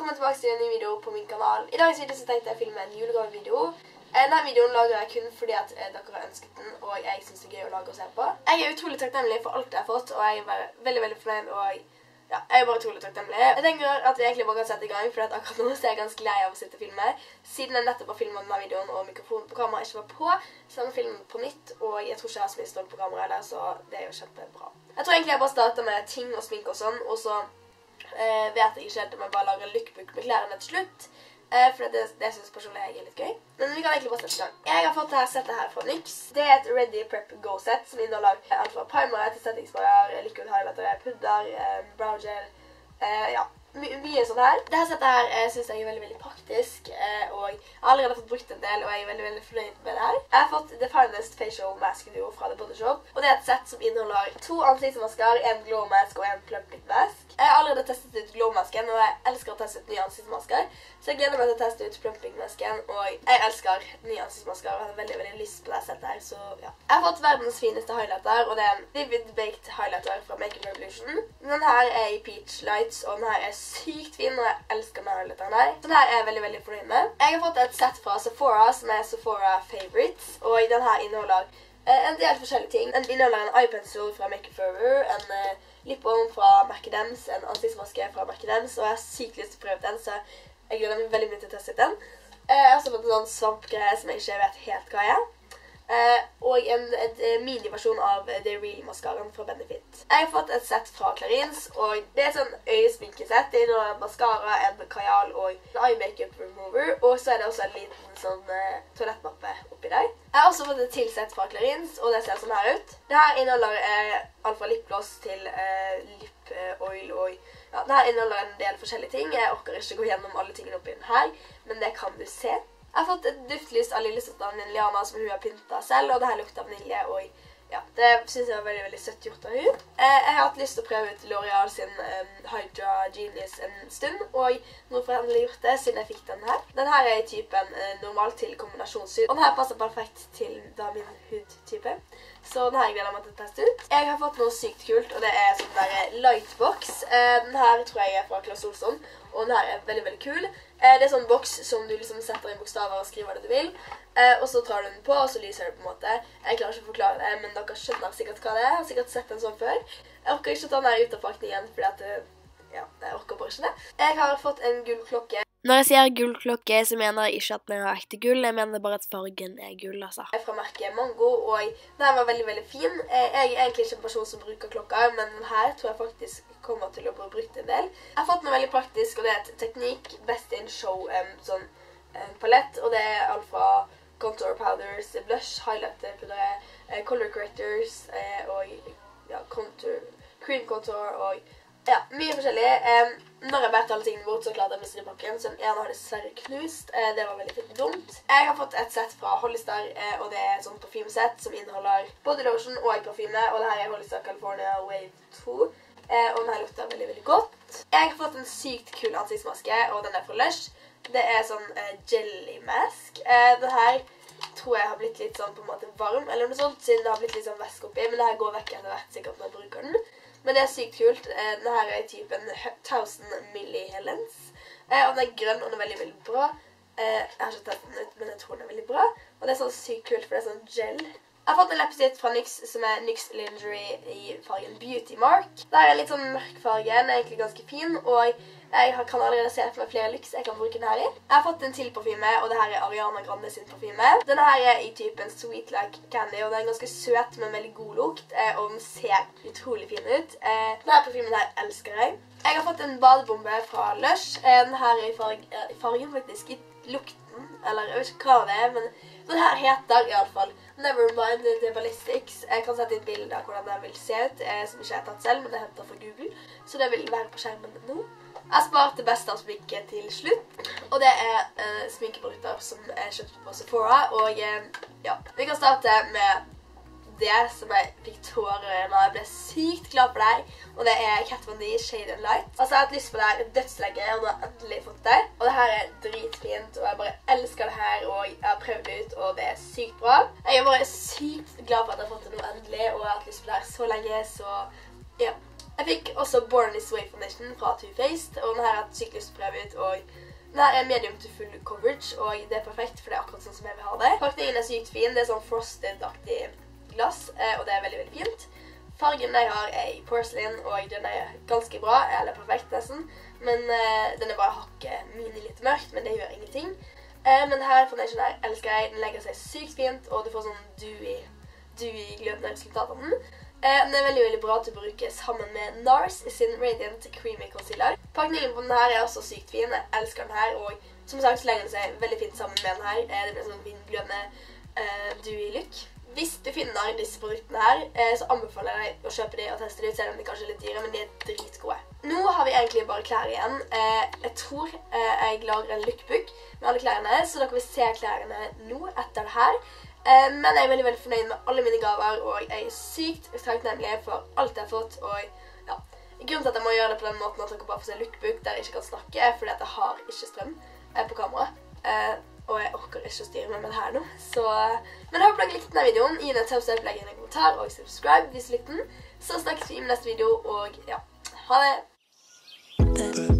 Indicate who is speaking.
Speaker 1: velkommen tilbake til en ny video på min kanal. I dagens video så tenkte jeg å filme en julegavevideo. Denne videoen lager jeg kun fordi at dere har ønsket den, og jeg synes det er gøy å lage og se på. Jeg er utrolig takknemlig for alt jeg har fått, og jeg er bare veldig fornøyd, og ja, jeg er bare utrolig takknemlig. Jeg tenker at vi egentlig bare kan sette i gang, for at akkurat nå så er jeg ganske lei av å sitte og filme. Siden jeg nettopp har filmet denne videoen, og mikrofonen på kamera ikke var på, så jeg må filme på nytt, og jeg tror ikke jeg har så mye stått på kamera der, så det er jo kjempebra. Jeg tror egentlig jeg bare starter med ting og smink og sånn, og så vet jeg ikke helt om jeg bare lager en lookbook med klærne til slutt, for det synes personlig jeg er litt gøy. Men vi kan egentlig bare sette i gang. Jeg har fått dette settet her fra NYX. Det er et Ready Prep Go-set som inneholder alt fra primer til settingsprayer, liquid highlighter, pudder, brow gel, ja, mye sånn her. Dette settet her synes jeg er veldig praktisk, og jeg har allerede fått brukt en del, og jeg er veldig fornøyd med det her. Jeg har fått The Finest Facial Mask Duo fra The Body Shop, og det er et sett som inneholder 2 ansiktsmasker, en glow mask og en plump lip mask. Jeg har allerede testet ut glow-masken, og jeg elsker å teste ut nye ansiktsmasker. Så jeg gleder meg til å teste ut plumping-masken, og jeg elsker nye ansiktsmasker, og jeg har veldig lyst på det settet her, så ja. Jeg har fått verdens fineste highlighter, og det er en Vivid Baked highlighter fra Makeup Revolution. Den her er i Peach Lights, og den her er sykt fin, og jeg elsker den highlighteren her. Så den her er jeg veldig fornøyd med. Jeg har fått et sett fra Sephora, som er Sephora Favorites, og den her inneholder en del forskjellige ting. Den inneholder en eye pencil fra Make It Forever, en lip balm fra merket deres, en ansiktsmaske fra merket deres, og jeg har sykt lyst til å prøve den, så jeg gleder meg veldig mye til å teste den. Jeg har også fått en sånn svampgreie som jeg ikke vet helt hva er. Og en mini-versjon av The Real Mascaraen fra Benefit. Jeg har fått et sett fra Clarins, og det er et sånn øyesminkesett. Det inneholder en mascara, en kajal og en eye makeup remover, og så er det også en liten sånn toalettmappe oppi der. Jeg har også fått et tilsett fra Clarins, og det ser sånn her ut. Det her inneholder alt fra lipgloss til lip oil, og ja, det her inneholder en del forskjellige ting. Jeg orker ikke gå gjennom alle tingene oppi den her, men det kan du se. Jeg har fått et duftlys av lillesøsteren min Liana som hun har pyntet selv, og det her lukter vanilje, og ja, det synes jeg var veldig søtt gjort av hun. Jeg har hatt lyst til å prøve ut L'Oreal sin Hydra Genius en stund, og nå får jeg endelig gjort det siden jeg fikk den her. Den her er i typen normal til kombinasjonshud, og den her passer perfekt til min hudtype. Så den her gleder jeg meg til å teste ut. Jeg har fått noe sykt kult, og det er sånn der lightbox. Den her tror jeg er fra Claes Olsson, og den her er veldig kul. Det er sånn boks som du liksom setter inn bokstaver og skriver det du vil. Og så tar du den på, og så lyser det på en måte. Jeg klarer ikke å forklare det, men dere skjønner sikkert hva det er. Jeg har sikkert sett den sånn før. Jeg orker ikke å ta den her ut av pakningen, fordi at, ja, jeg orker bare ikke det. Jeg har fått en gullklokke.
Speaker 2: Når jeg sier gullklokke, så mener jeg ikke at den er ekte gull, jeg mener bare at fargen er gull, altså.
Speaker 1: Fra merket Mango, og den var veldig fin. Jeg er egentlig ikke en person som bruker klokker, men den her tror jeg faktisk kommer til å bli brukt en del. Jeg har fått noe veldig praktisk, og det er et teknikk Best in Show, sånn palett, og det er alt fra contour powders, blush, highlighter, pudder, color correctors, og ja, cream contour, og ja, mye forskjellig. Når jeg bærte alle tingene bort, så klarte jeg å miste pakken, så den ene har dessverre knust. Det var veldig dumt. Jeg har fått et sett fra Hollister, og det er et sånt parfymesett som inneholder body lotion og parfyme, og det her er Hollister California Wave 2, og den her lukter veldig godt. Jeg har fått en sykt kul ansiktsmaske, og den er fra Lush. Det er sånn jelly mask. Den her tror jeg har blitt litt sånn på en måte varm, eller noe sånt, siden det har blitt litt sånn væske oppi, men det her går vekk etter hvert sikkert når jeg bruker den. Men det er sykt kult. Denne her er i typen 1000 millihelens. Og den er grønn, og den er veldig bra. Jeg har ikke tatt den ut, men jeg tror den er veldig bra. Og det er sånn sykt kult, for det er sånn gel. Jeg har fått en leppestift fra NYX, som er NYX Lingerie i fargen Beauty Mark. Det er litt sånn mørk farge, den er egentlig ganske fin, og jeg kan allerede se for meg flere lyks jeg kan bruke den her i. Jeg har fått en til parfyme, og det her er Ariana Grande sin parfyme. Denne her er i typen Sweet Like Candy, og den er ganske søt, men veldig god lukt, og den ser utrolig fin ut. Denne parfymen her elsker jeg. Jeg har fått en badebombe fra Lush. Den her er i fargen faktisk, i lukten, eller jeg vet ikke hva det er, men den her heter i alle fall Nevermind The Ballistics. Jeg kan sette inn bilder av hvordan den vil se ut, som ikke jeg har tatt selv, men det er hentet fra Google, så det vil være på skjermen nå. Jeg sparte det beste av sminke til slutt, og det er sminkeprodukter som jeg kjøpte på Sephora, og ja, vi kan starte med det som jeg fikk tårer når jeg ble sykt glad for det, og det er Kat Von D Shade and Light. Altså, jeg har hatt lyst på det her dødslenge, og nå har jeg endelig fått det, og det her er dritfint, og jeg bare elsker det her, og jeg har prøvd det ut, og det er sykt bra. Jeg er bare sykt glad for at jeg har fått det nå endelig, og jeg har hatt lyst på det her så lenge, så ja. Jeg fikk også Born This Way Foundation fra Too Faced, og denne har jeg sykt lyst til å prøve ut, og denne er medium to full coverage, og det er perfekt, for det er akkurat sånn som jeg vil ha det. Pakningen er sykt fin, det er sånn frosted-aktig glass, og det er veldig, veldig fint. Fargen jeg har er i porcelain, og den er ganske bra, eller perfekt nesten, men den er bare hakket litt mørkt, men det gjør ingenting. Men her foundation her elsker jeg, den legger seg sykt fint, og du får sånn dewy glødende resultat av den. Den er veldig, veldig bra til å bruke sammen med NARS i sin Radiant Creamy Concealer. Pakningen på den her er også sykt fin, jeg elsker den her, og som sagt så legger den seg veldig fint sammen med den her. Det blir sånn fin glødende dewy look. Hvis du finner disse produktene her, så anbefaler jeg deg å kjøpe de og teste de ut, selv om de kanskje er litt dyre, men de er dritgode. Nå har vi egentlig bare klær igjen. Jeg tror jeg lager en lookbook med alle klærne, så dere vil se klærne nå etter det her. Men jeg er veldig, veldig fornøyd med alle mine gaver, og jeg er sykt takknemlig for alt jeg har fått, og ja. Grunnen til at jeg må gjøre det på den måten at dere bare får se lookbook der jeg ikke kan snakke, fordi at jeg har ikke strøm på kamera. Og jeg orker ikke å styre meg med det her nå. Men jeg håper dere likte denne videoen. Gi den en thumbs up, legg inn en kommentar og subscribe hvis du likte den. Så snakkes vi i neste video, og ja, ha det!